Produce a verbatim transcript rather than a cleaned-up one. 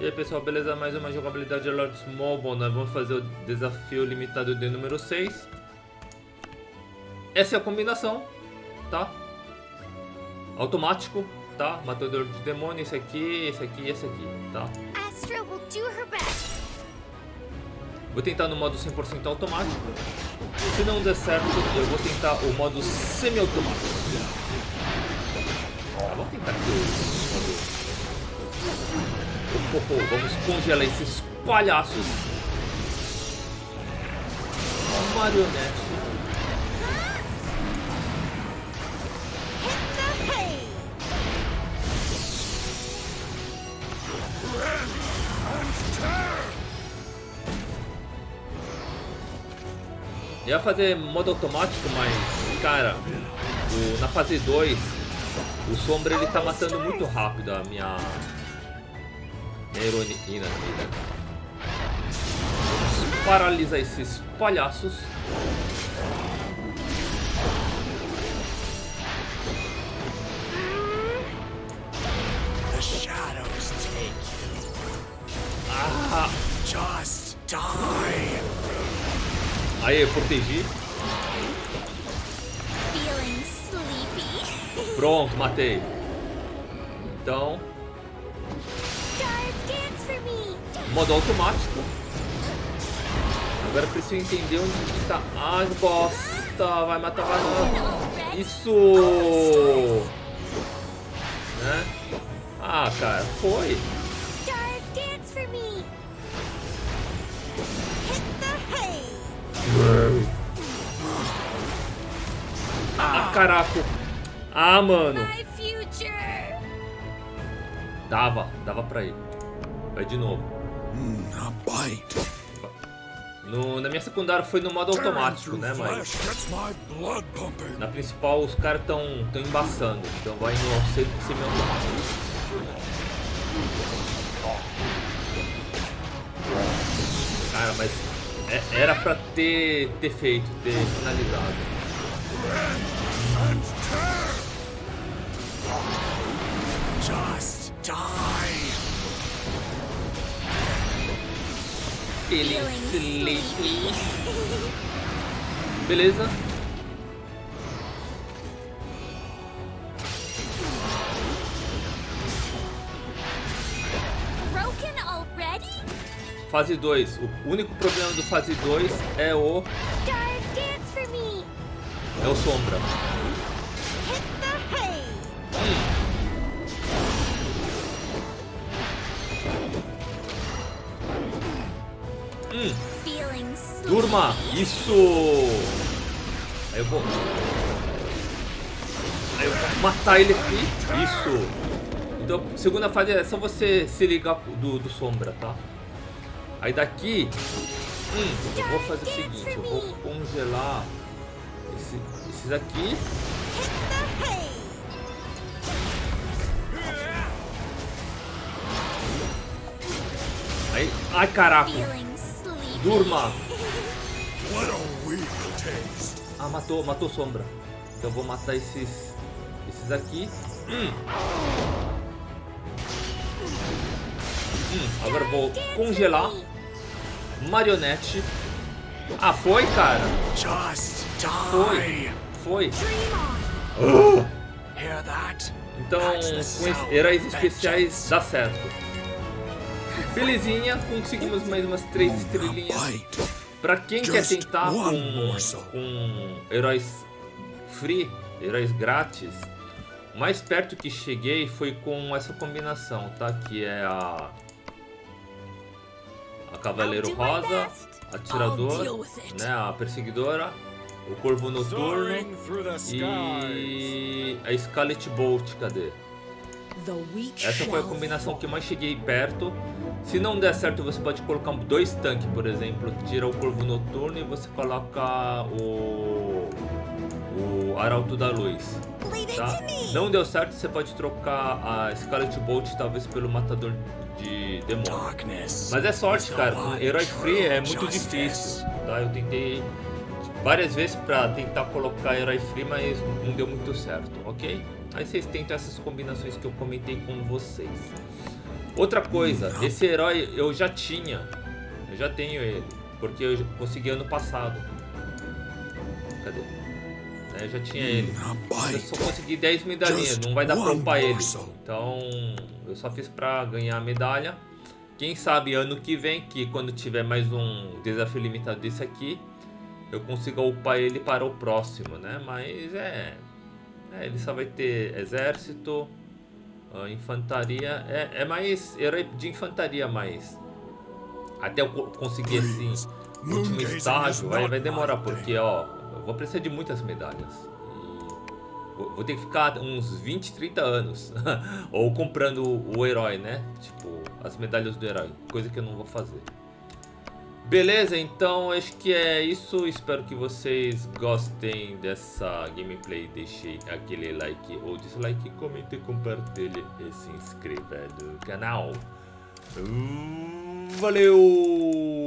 E aí pessoal, beleza? Mais uma jogabilidade de Lords Mobile. Nós vamos fazer o desafio limitado de número seis. Essa é a combinação, tá? Automático, tá? Matador de demônio, esse aqui, esse aqui e esse aqui, tá? Astra will do her best. Vou tentar no modo cem por cento automático. Se não der certo, eu vou tentar o modo semi-automático. Tá, vamos tentar aqui o modo... Oh, oh, oh, vamos congelar esses palhaços. Uma marionete. Eu ia fazer modo automático, mas, cara, o, na fase dois, o Sombra ele tá matando muito rápido a minha, minha heroína aqui, né? Vamos paralisar esses palhaços. The shadows take you. Ah! Just die. Aí, eu protegi. Feeling sleepy. Pronto, matei. Então, Stars dance for me. modo automático. Agora eu preciso entender onde está. Ai, bosta! Vai matar, vai matar. Isso! Né? Ah, cara, foi. Stars dance for me. Hit the hay. Ah, caraca. Ah, mano. My future. Dava, dava pra ir. Vai de novo. Mm, a bite. No, na minha secundária foi no modo automático, né? Mas Gets my blood pumping. na principal os caras estão tão embaçando. Então vai no semi-automático. Cara, mas é- era pra ter, ter feito, ter finalizado. Just die. Feeling sleepy. Beleza? Broken already? Fase dois. O único problema do fase dois é o, Stars dance for me. é o Sombra. Hit the hay. Hum, Feeling sleepy. durma! Isso! Aí eu vou... Aí eu vou matar ele aqui. Isso! Então, segunda fase é só você se ligar do, do Sombra, tá? Aí daqui... Hum, eu vou fazer o seguinte, eu vou congelar esse, esses aqui. Hit the hay. Aí, ai caraca! Feeling sleepy. Durma! What a weak taste. Ah, matou, matou Sombra. Então eu vou matar esses, esses aqui. Hum. Hum, agora eu vou congelar. Marionete. Ah, foi, cara. Just Foi. die. Foi. Dream on. Hear that? Então, That's the com sound esses of heróis especiais vengeance. dá certo. Belezinha, conseguimos mais umas três A estrelinhas. bite. Pra quem quer Just tentar one com, morsel. com heróis free, heróis grátis, o mais perto que cheguei foi com essa combinação, tá? Que é a, a Cavaleiro Rosa, Atirador, né? A Perseguidora, o Corvo Noturno e a Scarlet Bolt, cadê? Essa foi a combinação que eu mais cheguei perto. Se não der certo, você pode colocar dois tanques, por exemplo. Tira o Corvo Noturno e você coloca o, o Arauto da Luz, tá? Não deu certo, você pode trocar a Scarlet Bolt talvez pelo Matador de Demônio. Darkness. Mas é sorte, cara. Com herói free é muito difícil, tá? Eu tentei várias vezes pra tentar colocar herói free, mas não deu muito certo, ok? Aí vocês tentam essas combinações que eu comentei com vocês. Outra coisa, esse herói eu já tinha. Eu já tenho ele. Porque eu consegui ano passado. Cadê? Eu já tinha ele. Eu só consegui dez medalhinhas. Não vai dar pra upar ele. Então eu só fiz pra ganhar a medalha. Quem sabe ano que vem, que quando tiver mais um desafio limitado desse aqui, eu consiga upar ele para o próximo, né? Mas é... é ele só vai ter exército... Uh, infantaria, é, é mais herói de infantaria, mas até eu conseguir assim o último estágio vai, vai demorar, porque ó, eu vou precisar de muitas medalhas e vou, vou ter que ficar uns vinte, trinta anos ou comprando o, o herói, né? Tipo, as medalhas do herói, coisa que eu não vou fazer. Beleza, então acho que é isso. Espero que vocês gostem dessa gameplay. Deixe aquele like ou dislike, comente, compartilhe e se inscreva no canal. Valeu!